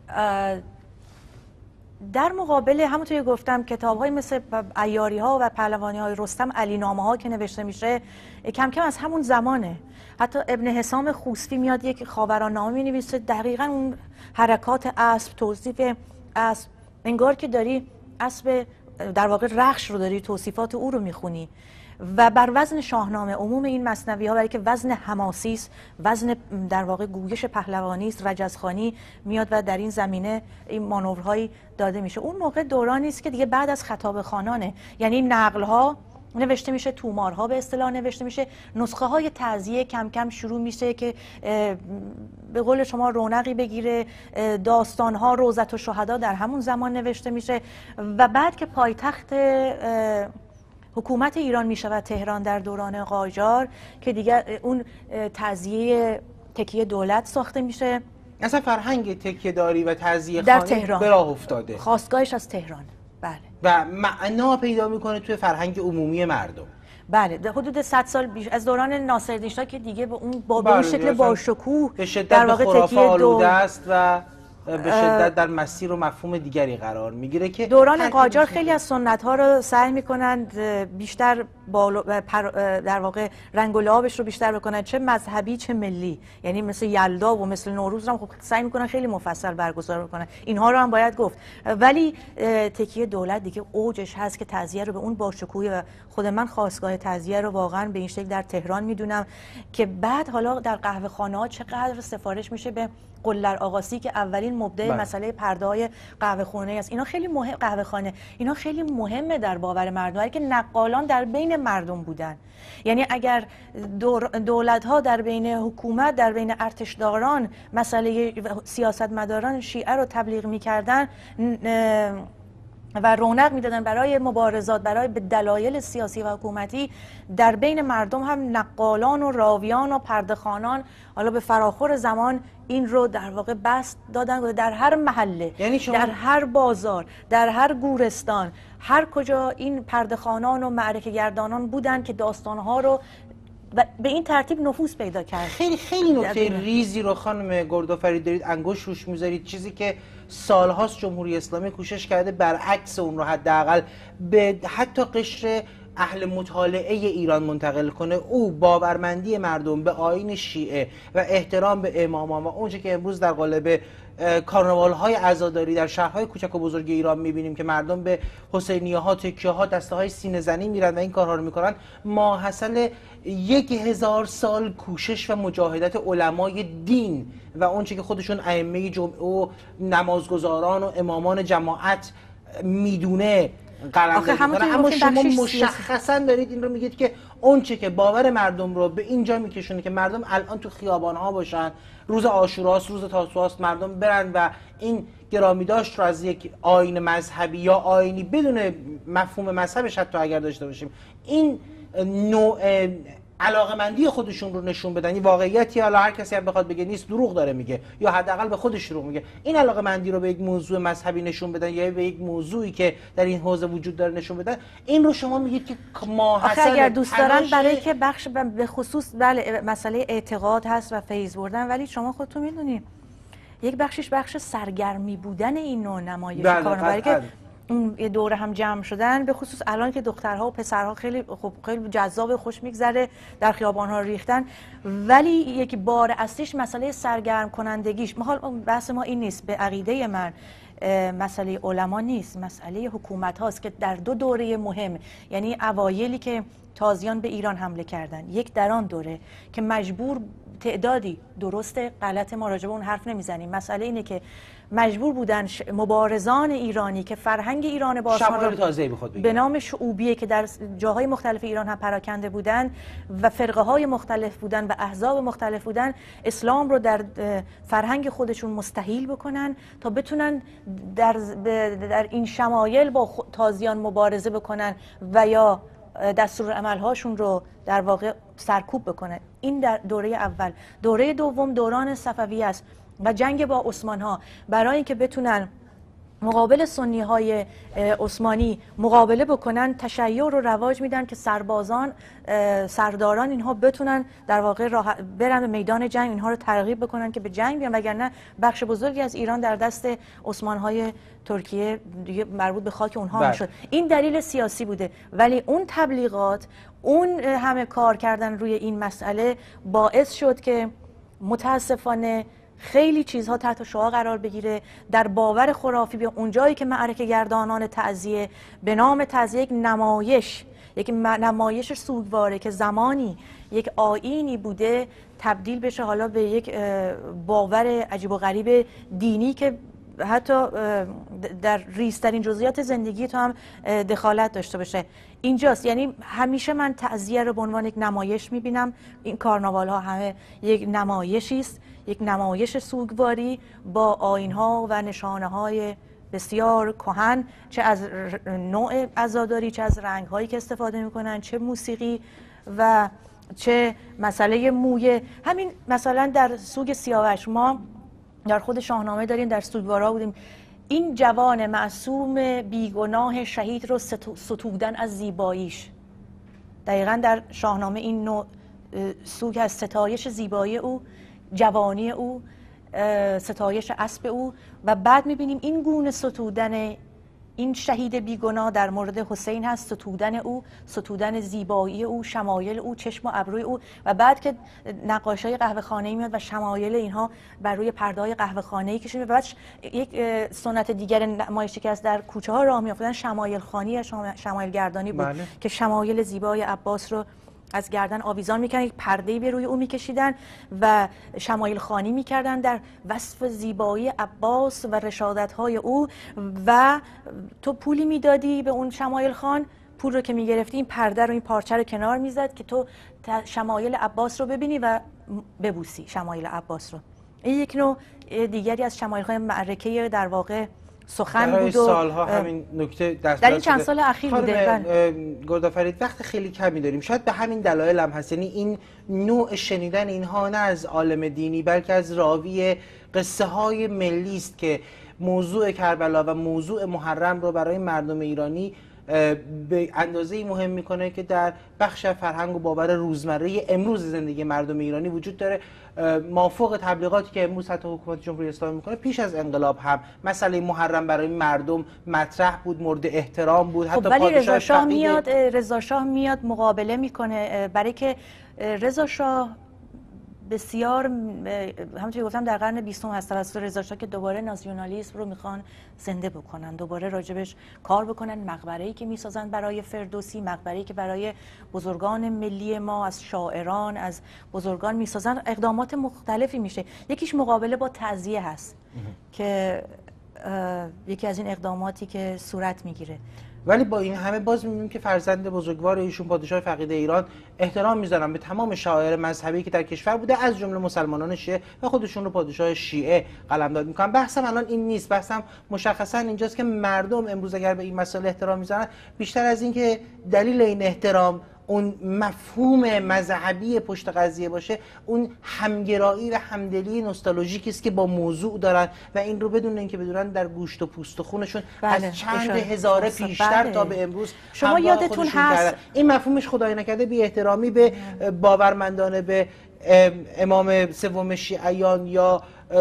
در مقابل همونطور که گفتم کتاب‌های مثل عیاری‌ها و پهلوانی‌های رستم، علی‌نامه‌ها که نوشته میشه کم کم از همون زمانه. حتی ابن حسام خوسفی میاد یک خاوران‌نامه می‌نویسه دقیقاً اون حرکات اسب، توصیف اسب، انگار که داری اسب در واقع رخش رو داری توصیفات او رو می‌خونی و بر وزن شاهنامه. عموم این مثنوی‌ها برای که وزن حماسی است، وزن در واقع گویش پهلوانی است، رجزخوانی میاد و در این زمینه این مانورهایی داده میشه. اون موقع دورانی است که دیگه بعد از خطاب خانانه، یعنی نقل‌ها نوشته میشه، تومارها به اصطلاح نوشته میشه، نسخه های تعزیه کم کم شروع میشه که به قول شما رونقی بگیره. داستان ها، روضة الشهدا در همون زمان نوشته میشه و بعد که پایتخت حکومت ایران می شود تهران در دوران قاجار که دیگر اون تعزیه تکیه دولت ساخته میشه. اصلا فرهنگ تکیه داری و تعزیه در خانی تهران به راه افتاده. خاستگاهش از تهران. بله. و معنا پیدا میکنه توی فرهنگ عمومی مردم. بله، در حدود صد سال بیش از دوران ناصرالدین شاه که دیگه به اون با بله، اون شکل باشکوه به شدت در واقع به خرافه آلوده است و به شدت در مسیر و مفهوم دیگری قرار میگیره که دوران قاجار خیلی از سنت ها رو سعی میکنند بیشتر در واقع رنگ و لعابش رو بیشتر بکنن، چه مذهبی چه ملی. یعنی مثل یلدا و مثل نوروز هم خب سعی میکنن خیلی مفصل برگزار بکنن، اینها رو هم باید گفت. ولی تکیه دولت دیگه اوجش هست که تعزیه رو به اون باشکوهی و خود من خواستگاه تعزیه رو واقعا به این شکل در تهران میدونم که بعد حالا در قهوه خانه ها چقدر سفارش میشه به قلر آقاسی که اولین مبدع مسئله پرده‌های قهوه خانه است. اینا خیلی مهم، قهوه خانه اینا خیلی مهمه در باور مردم که نقالان در بین مردم بودن. یعنی اگر دولت‌ها در بین حکومت، در بین ارتشداران مسئله سیاستمداران شیعه رو تبلیغ می‌کردن، و رونق میدادن برای مبارزات، برای به دلایل سیاسی و حکومتی. در بین مردم هم نقالان و راویان و پردهخوانان حالا به فراخور زمان این رو در واقع بست دادن در هر محله، یعنی شما... در هر بازار، در هر گورستان، هر کجا این پردهخوانان و معرکه گردانان بودن که داستانها رو و به این ترتیب نفوذ پیدا کرد. خیلی خیلی نکته ریزی رو خانم گردآفرید دارید انگوش روش میذارید، چیزی که سالهاست جمهوری اسلامی کوشش کرده برعکس اون رو حداقل به حتی قشر اهل مطالعه ایران منتقل کنه. او باورمندی مردم به آیین شیعه و احترام به امامان و اونچه که امروز در قالب کارناوال های عزاداری در شهرهای کوچک و بزرگ ایران میبینیم که مردم به حسینیه ها، تکیه ها، دسته های سینه زنی میرن و این کارها رو میکنن، ماحصل یک هزار سال کوشش و مجاهدت علمای دین و اونچه که خودشون ائمه جمعه و نمازگزاران و امامان جماعت میدونه قلمدادی میکنن. اما شما مشخصا دارید این رو میگید که اونچه که باور مردم رو به اینجا میکشونه که مردم الان تو خیابان ها باشن، روز عاشوراست، روز تاسوعاست، مردم برن و این گرامیداشت رو از یک آیین مذهبی یا آیینی بدون مفهوم مذهبش حتی اگر داشته باشیم، این نوع علاقمندی خودشون رو نشون بدن. این واقعیتی، حالا هر کسی هم بخواد بگه نیست دروغ داره میگه یا حداقل به خودش دروغ میگه، این علاقمندی رو به یک موضوع مذهبی نشون بدن یا به یک موضوعی که در این حوزه وجود داره نشون بدن، این رو شما میگید که ماحصل اگر دوست دارن برای که بخش به خصوص بله مسئله اعتقاد هست و فیض بردن، ولی شما خودتون میدونید یک بخشش بخش سرگرمی بودن این نوع نمایش کار، برای که اون دوره هم جمع شدن، به خصوص الان که دخترها و پسرها خیلی خوب خیلی جذاب خوش میگذره در خیابان‌ها ریختن، ولی یک بار اصلیش مسئله سرگرم کنندگیش. ما بحث ما این نیست، به عقیده من مسئله علما نیست، مسئله حکومت هاست که در دو دوره مهم، یعنی اوایلی که تازیان به ایران حمله کردن، یک در آن دوره که مجبور تعدادی، درست غلط ما راجع به اون حرف نمیزنیم، مسئله اینه که مجبور بودن مبارزان ایرانی که فرهنگ ایران باستان رو تازه به خود به نام شعوبیه که در جاهای مختلف ایران هم پراکنده بودن و فرقه های مختلف بودن و احزاب مختلف بودن، اسلام رو در فرهنگ خودشون مستحیل بکنن تا بتونن در, در این شمایل با تازیان مبارزه بکنن و یا دستور عملهاشون رو در واقع سرکوب بکنن. این در دوره اول. دوره دوم دوران صفویه است و جنگ با عثمان ها، برای اینکه بتونن مقابل سنی های عثمانی مقابله بکنن، تشیع رو رواج میدن که سربازان سرداران اینها بتونن در واقع برن به میدان جنگ، اینها رو ترغیب بکنن که به جنگ بیان، وگرنه بخش بزرگی از ایران در دست عثمان های ترکیه دیگه مربوط به خاک اونها میشد. این دلیل سیاسی بوده، ولی اون تبلیغات، اون همه کار کردن روی این مسئله باعث شد که متاسفانه خیلی چیزها تحت شعاع قرار بگیره. در باور خرافی به اونجایی که معرکه گردانان تعزیه به نام تعزیه یک نمایش، یک نمایش سوگواره که زمانی یک آیینی بوده، تبدیل بشه حالا به یک باور عجیب و غریب دینی که حتی در ریزترین جزئیات زندگی تو هم دخالت داشته باشه. اینجاست، یعنی همیشه من تعزیه رو به عنوان یک نمایش میبینم. این کارناوال ها همه یک نمایشی است، یک نمایش سوگواری با آیین‌ها و نشانه‌های بسیار کهن، چه از نوع عزاداری، چه از رنگ‌هایی که استفاده می‌کنن، چه موسیقی و چه مسئله مویه. همین مثلا در سوگ سیاوش ما در خود شاهنامه داریم، در سوگوارا بودیم، این جوان معصوم بیگناه شهید رو ستودن از زیباییش. دقیقاً در شاهنامه این نوع سوگ از ستایش زیبایی او، جوانی او، ستایش اسب او، و بعد میبینیم این گونه ستودن این شهید بیگناه در مورد حسین هست، ستودن او، ستودن زیبایی او، شمایل او، چشم و ابروی او، و بعد که نقاشای قهوه خانه‌ای میاد و شمایل اینها بر روی پرده‌های قهوه خانه‌ای کشیده، و بعد یک سنت دیگر نمایشی که از در کوچه ها راه میافتادن شمایل خانی یا شمایل گردانی بود. بله. که شمایل زیبای عباس رو از گردن آویزان میکردن، یک پرده‌ای به روی او میکشیدن و شمایل خوانی میکردن در وصف زیبایی عباس و رشادت‌های او، و تو پولی میدادی به اون شمایل خان، پول رو که میگرفتی این پرده رو، این پارچه رو کنار میزد که تو شمایل عباس رو ببینی و ببوسی شمایل عباس رو. این یک نوع دیگری از شمایل خان معرکه در واقع سخن بود و سالها همین نکته دست در این چند سال اخیر بوده. گردآفرید وقت خیلی کمی داریم، شاید به همین دلایل هم هست، یعنی این نوع شنیدن اینها نه از عالم دینی بلکه از راوی قصه های ملی است که موضوع کربلا و موضوع محرم رو برای مردم ایرانی به اندازه‌ای مهم میکنه که در بخش فرهنگ و باور روزمره امروز زندگی مردم ایرانی وجود داره. مافوق تبلیغاتی که امروز حتی حکومت جمهوری اسلامی میکنه، پیش از انقلاب هم مسئله محرم برای مردم مطرح بود، مورد احترام بود. حتی خب ولی رضا شاه فقید... میاد رضا شاه میاد مقابله میکنه، برای که رضا شاه بسیار همونطوری گفتم در قرن بیستم هست توسط رضا شاه که دوباره ناسیونالیسم رو میخوان زنده بکنن، دوباره راجبش کار بکنن. مقبره‌ای که میسازن برای فردوسی، مقبره‌ای که برای بزرگان ملی ما از شاعران از بزرگان میسازن، اقدامات مختلفی میشه. یکیش مقابله با تعزیه هست که یکی از این اقداماتی که صورت میگیره. ولی با این همه باز می‌بینیم که فرزند بزرگوار ایشون پادشاه فقید ایران احترام می‌ذارن به تمام شاعر مذهبی که در کشور بوده، از جمله مسلمانان شیعه، و خودشون رو پادشاه شیعه قلمداد می‌کنن. بحثم الان این نیست، بحثم مشخصا اینجاست که مردم امروز اگر به این مسائل احترام می‌ذارن، بیشتر از این که دلیل این احترام اون مفهوم مذهبی پشت قضیه باشه، اون همگرایی و همدلی نوستالژیکی است که با موضوع دارن و این رو بدون اینکه بدونن در گوشت و پوست و خونشون بله. از چند هزاره پیشتر بله. تا به امروز شما یادتون هست کردن. این مفهومش خدای نکرده بی احترامی به باورمندانه به امام سوم شیعیان یا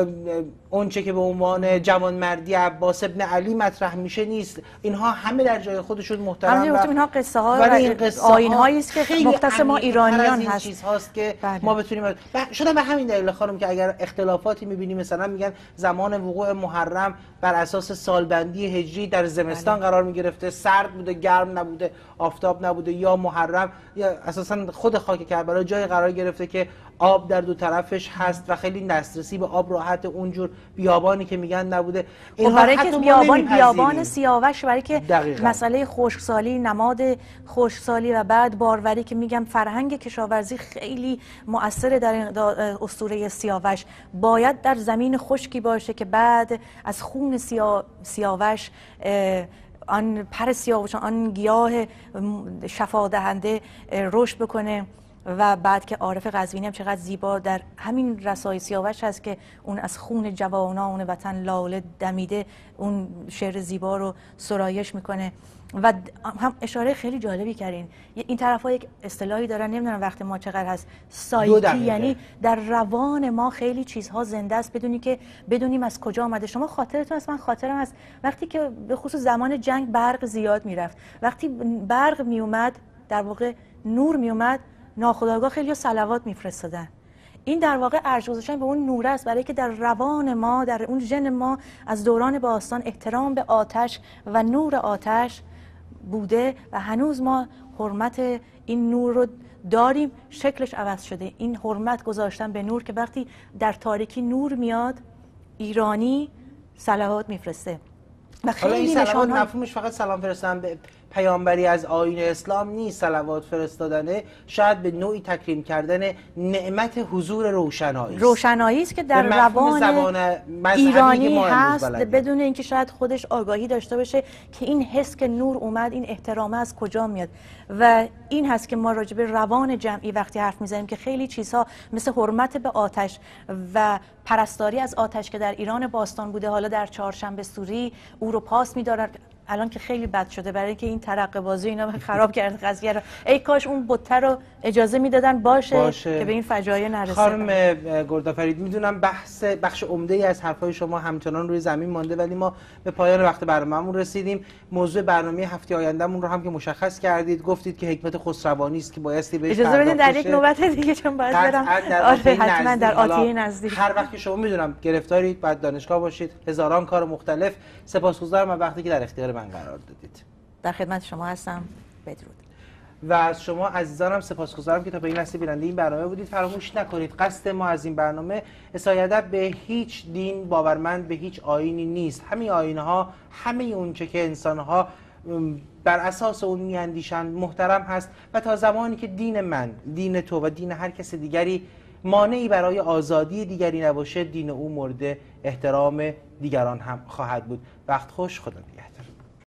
اونچه که به عنوان جوانمردی عباس ابن علی مطرح میشه نیست. اینها همه در جای خودشون محترم و اینها قصه ها و آیین هایی است که مختص ما ایرانیان هست. چیز هاست که بله. ما بتونیم شده به همین دلیل خانم که اگر اختلافاتی میبینیم، مثلا میگن زمان وقوع محرم بر اساس سالبندی هجری در زمستان بله. قرار میگرفته، سرد بوده، گرم نبوده، آفتاب نبوده، یا محرم یا اساسا خود خاک کربلا جای قرار گرفته که آب در دو طرفش هست و خیلی دسترسی به آب راحت، اونجور بیابانی که میگن نبوده. این برای که بیابان بیابان سیاوش، برای که دقیقا. مسئله خشکسالی، نماد خشکسالی و بعد باروری که میگم فرهنگ کشاورزی خیلی مؤثر در اسطوره سیاوش، باید در زمین خشکی باشه که بعد از خون سیا... سیاوش آن پر سیاوش، آن گیاه شفا دهنده رشد بکنه. و بعد که عارف قزوینی هم چقدر زیبا در همین رسای سیاوش هست که اون از خون جوانان وطن لاله دمیده، اون شعر زیبا رو سرایش میکنه. و هم اشاره خیلی جالبی کردین، این طرفا یک اصطلاحی دارن، نمیدونم وقت ما چقدر هست، سایکی، یعنی در روان ما خیلی چیزها زنده است بدونی که بدونیم از کجا آمده. شما خاطرتون هست، من خاطرم هست وقتی که به خصوص زمان جنگ برق زیاد میرفت، وقتی برق میومد در واقع نور میومد، ناخودآگاه خیلی صلوات میفرستادن. این در واقع ارج گذاشتن به اون نور است، برای که در روان ما، در اون ژن ما از دوران باستان احترام به آتش و نور آتش بوده و هنوز ما حرمت این نور رو داریم. شکلش عوض شده، این حرمت گذاشتن به نور که وقتی در تاریکی نور میاد، ایرانی صلوات میفرسته. و خیلی نشان ها... مفهومش فقط سلام فرستادن به پیامبری از آیین اسلام نیست، صلوات فرستادنه شاید به نوعی تکریم کردن نعمت حضور روشنایی است. روشنایی است که در روان ایرانی هست بدون اینکه شاید خودش آگاهی داشته باشه که این حس که نور اومد، این احترام از کجا میاد. و این هست که ما راجع به روان جمعی وقتی حرف میزنیم که خیلی چیزها مثل حرمت به آتش و پرستاری از آتش که در ایران باستان بوده، حالا در چهارشنبه سوری او رو پاس می‌دارن، الان که خیلی بد شده برای اینکه این ترقه بازی اینا خراب کرد قضیه رو. ای کاش اون بته رو اجازه میدادن باشه, باشه که به این فجایع نرسه. خانم گردآفرید، میدونم بحث بخش عمده‌ای از حرفای شما همچنان روی زمین مانده، ولی ما به پایان وقت برنامه‌مون رسیدیم. موضوع برنامه هفته آیندهمون رو هم که مشخص کردید، گفتید که حکمت خسروانی است که بایستی بهش اجازه بدید در یک نوبت دیگه چون باید برم آره حتما در آتیه نزدیک. هر وقت که شما میدونم گرفتارید، بعد دانشگاه باشید، هزاران کار مختلف. سپاسگزارم از وقتی که در اختیار من قرار دادید. در خدمت شما هستم. بدرود. و از شما عزیزانم سپاسگزارم که تا به این لحظه بیننده این برنامه بودید. فراموش نکنید قصد ما از این برنامه اسایدت به هیچ دین باورمند به هیچ آیینی نیست. همین آیین‌ها، همه اونچه که انسان‌ها بر اساس اون میاندیشن محترم هست و تا زمانی که دین من، دین تو و دین هر کس دیگری مانعی برای آزادی دیگری نباشه، دین او مورد احترام دیگران هم خواهد بود. وقت خوش، خدا نگهدار.